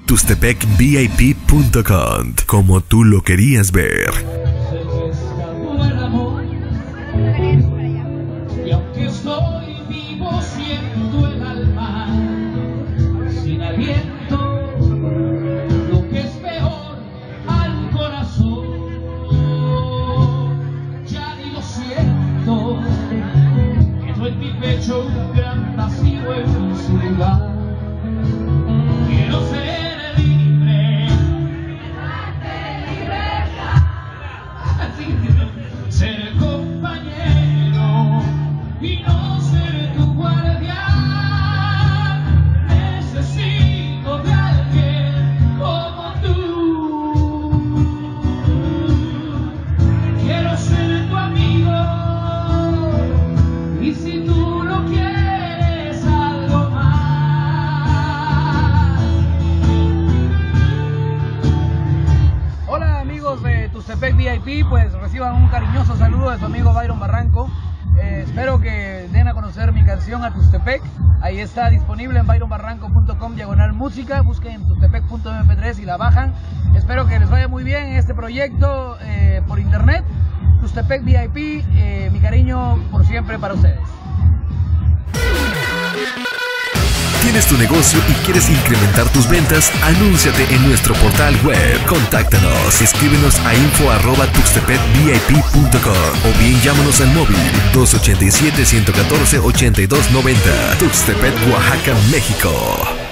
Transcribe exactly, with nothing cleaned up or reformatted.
Tuxtepec V I P punto com, como tú lo querías ver. Y aunque estoy vivo, siento el alma sin aliento, lo que es peor al corazón. Ya ni lo siento, quedó en mi pecho un gran vacío en su lugar. Quiero ser libre, ser compañero y no ser tu guardián. Necesito de alguien como tú. Quiero ser tu amigo y si tú lo quieres algo más. Hola amigos de Tuxtepec V I P, pues reciban un cariñoso saludo de su amigo Byron Barranco. Eh, espero que den a conocer mi canción a Tuxtepec. Ahí está disponible en byron barranco punto com diagonal música. Busquen tuxtepec punto eme pe tres y la bajan. Espero que les vaya muy bien en este proyecto eh, por internet. Tuxtepec V I P, eh, mi cariño por siempre para ustedes. ¿Tienes tu negocio y quieres incrementar tus ventas? Anúnciate en nuestro portal web. Contáctanos, escríbenos a info arroba tuxtepec v i p punto com o bien llámanos al móvil dos ochenta y siete, ciento catorce, ochenta y dos noventa. Tuxtepec, Oaxaca, México.